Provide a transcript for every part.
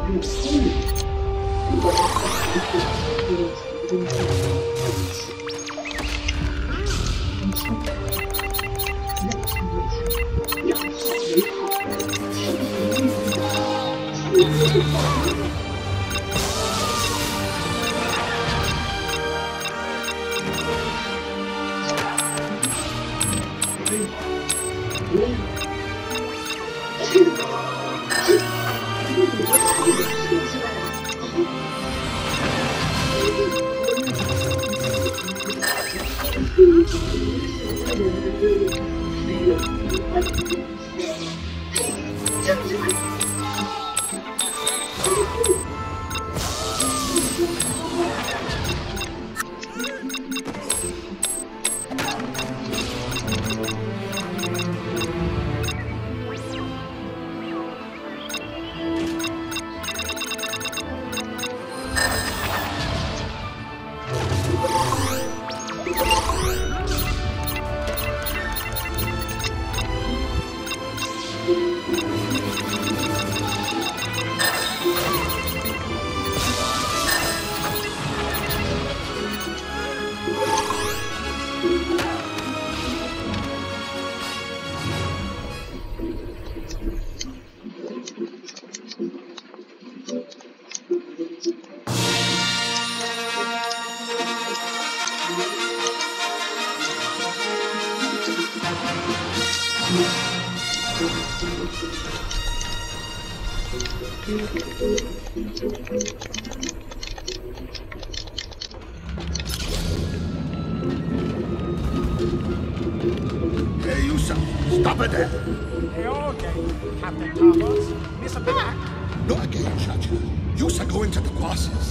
Hey, you son! Stop it there! They all game, Captain Carlos. Miss a back. Not again, Chacha. You are going to the bosses.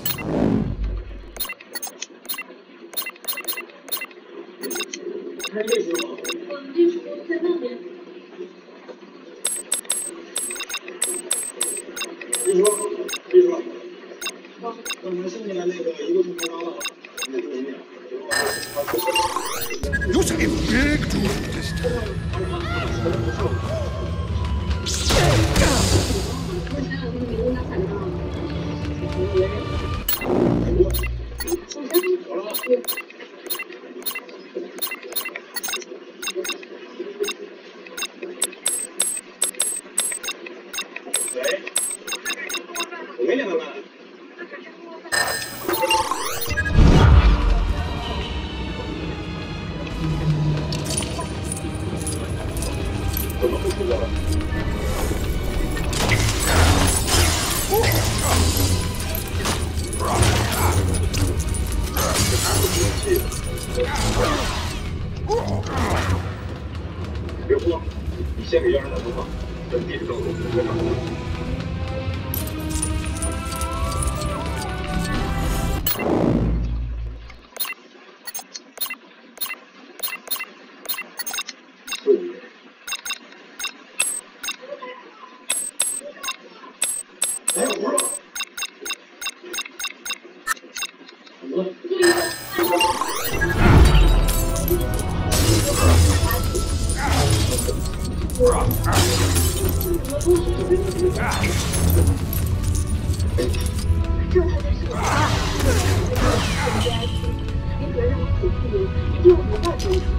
You are in big trouble this time. 别慌，你先给妖人打电话，等地址告诉我，我马上来。还有活儿。怎么了？ 这才是我您不要让我死去，一定要不断追求。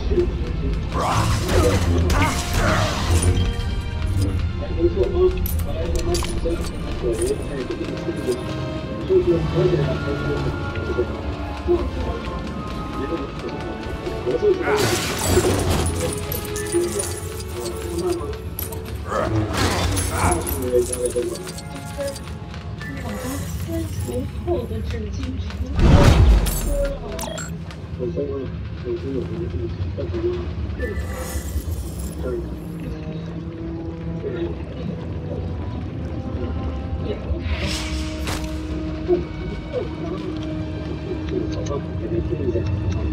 没错啊，看来他妈之前可为太这个事情，就是和解才说不对。别的我就是慢吗？是因为这个。 我的先从后的纸巾全喝了。 我先问，我是有什么事情干什么？对。 也不好。好吧，给他听一下。